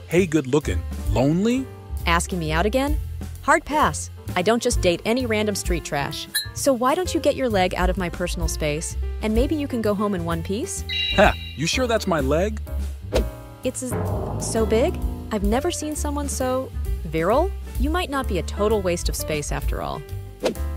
Hey, good looking. Lonely? Asking me out again? Hard pass. I don't just date any random street trash. So why don't you get your leg out of my personal space, and maybe you can go home in one piece? Ha, you sure that's my leg? It's so big? I've never seen someone so virile. You might not be a total waste of space after all.